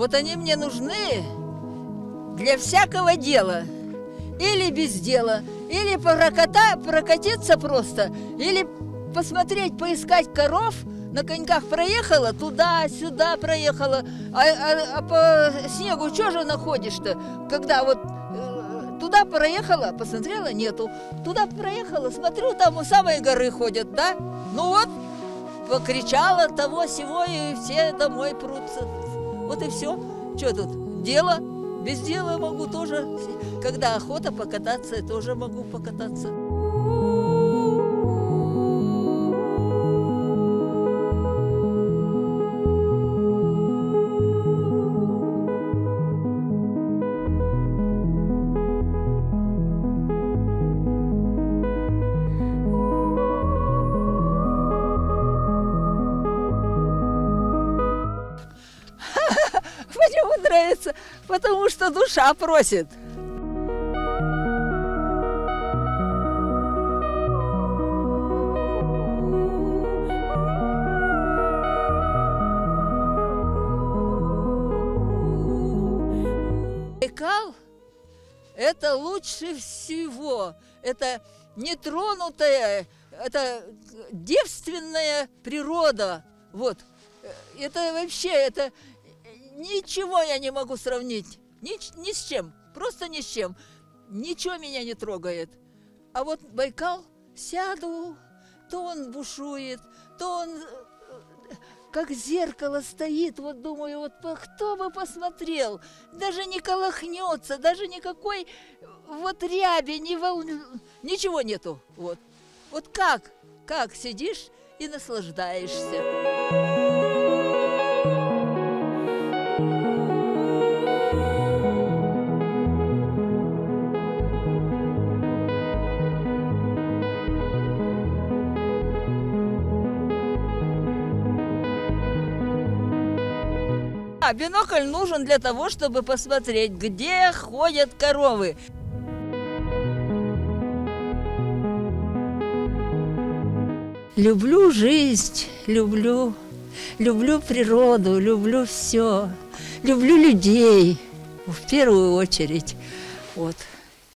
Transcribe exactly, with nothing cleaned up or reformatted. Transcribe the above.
Вот они мне нужны для всякого дела. Или без дела, или проката, прокатиться просто, или посмотреть, поискать коров, на коньках проехала, туда-сюда проехала, а, а, а по снегу что же находишь-то, когда вот э, туда проехала, посмотрела, нету, туда проехала, смотрю, там у самой горы ходят, да, ну вот, покричала того, сего, и все домой прутся, вот и все, что тут, дело, без дела могу тоже, когда охота покататься, я тоже могу покататься. Почему нравится? Потому что душа просит. Байкал – это лучше всего. Это нетронутая, это девственная природа. Вот. Это вообще, это... Ничего я не могу сравнить, ни, ни с чем, просто ни с чем. Ничего меня не трогает. А вот Байкал, сяду, то он бушует, то он как зеркало стоит, вот думаю, вот кто бы посмотрел, даже не колыхнется, даже никакой вот ряби, ни волны, ничего нету. Вот, вот как, как сидишь и наслаждаешься. А бинокль нужен для того, чтобы посмотреть, где ходят коровы. Люблю жизнь, люблю, люблю природу, люблю все, люблю людей в первую очередь. Вот.